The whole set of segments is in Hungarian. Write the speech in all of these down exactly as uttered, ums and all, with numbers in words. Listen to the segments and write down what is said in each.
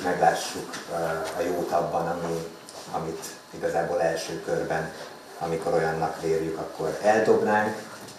meglássuk a jót abban, ami, amit igazából első körben, amikor olyannak vérjük, akkor eldobnánk,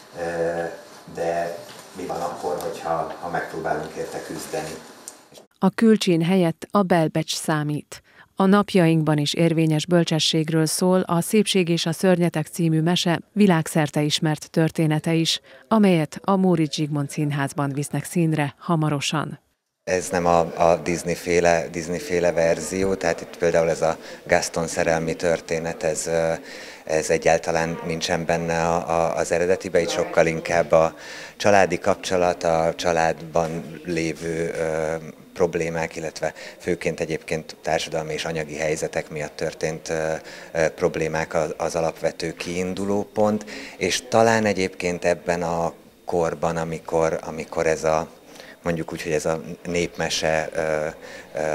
de mi van akkor, hogyha ha megpróbálunk érte küzdeni. A külcsín helyett a belbecs számít. A napjainkban is érvényes bölcsességről szól a Szépség és a szörnyetek című mese világszerte ismert története is, amelyet a Móricz Zsigmond Színházban visznek színre hamarosan. Ez nem a, a Disney-féle, Disney-féle verzió, tehát itt például ez a Gaston szerelmi történet, ez, ez egyáltalán nincsen benne a, a, az eredetiben, itt sokkal inkább a családi kapcsolat, a családban lévő ö, problémák, illetve főként egyébként társadalmi és anyagi helyzetek miatt történt ö, ö, problémák az, az alapvető kiinduló pont, és talán egyébként ebben a korban, amikor, amikor ez a mondjuk úgy, hogy ez a népmese ö, ö,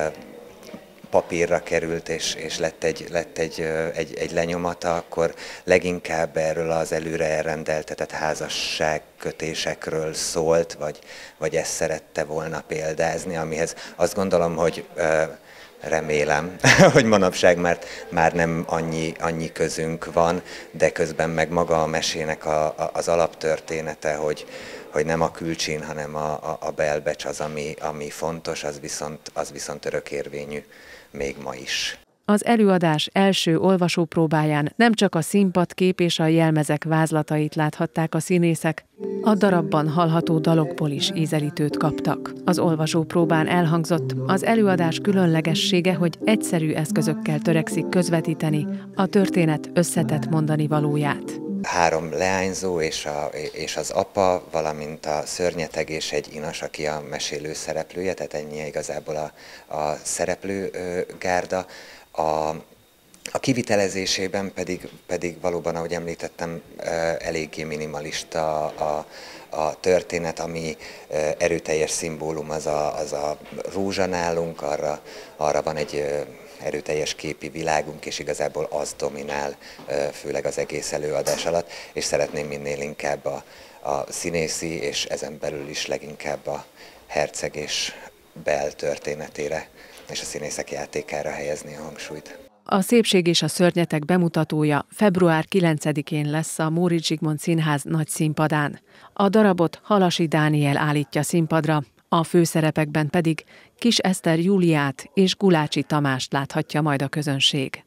papírra került, és, és lett, egy, lett egy, egy, egy lenyomata, akkor leginkább erről az előre elrendeltetett házasságkötésekről szólt, vagy, vagy ezt szerette volna példázni, amihez azt gondolom, hogy ö, remélem, hogy manapság már, már nem annyi, annyi közünk van, de közben meg maga a mesének a, a, az alaptörténete, hogy, hogy nem a külcsín, hanem a, a, a belbecs az, ami, ami fontos, az viszont, az viszont örökérvényű még ma is. Az előadás első olvasópróbáján nem csak a színpadkép és a jelmezek vázlatait láthatták a színészek, a darabban hallható dalokból is ízelítőt kaptak. Az olvasópróbán elhangzott az előadás különlegessége, hogy egyszerű eszközökkel törekszik közvetíteni a történet összetett mondani valóját. Három leányzó és, a, és az apa, valamint a szörnyeteg és egy inas, aki a mesélő szereplője, tehát ennyi igazából a, a szereplőgárda. A, a kivitelezésében pedig, pedig valóban, ahogy említettem, eléggé minimalista a, a történet, ami erőteljes szimbólum, az a, az a rózsa nálunk, arra, arra van egy erőteljes képi világunk, és igazából az dominál, főleg az egész előadás alatt, és szeretném minél inkább a, a színészi, és ezen belül is leginkább a herceg és Belle történetére, és a színészek játékára helyezni a hangsúlyt. A Szépség és a szörnyetek bemutatója február kilencedikén lesz a Móricz Zsigmond Színház nagy színpadán. A darabot Halasi Dániel állítja színpadra, a főszerepekben pedig Kis Eszter Júliát és Gulácsi Tamást láthatja majd a közönség.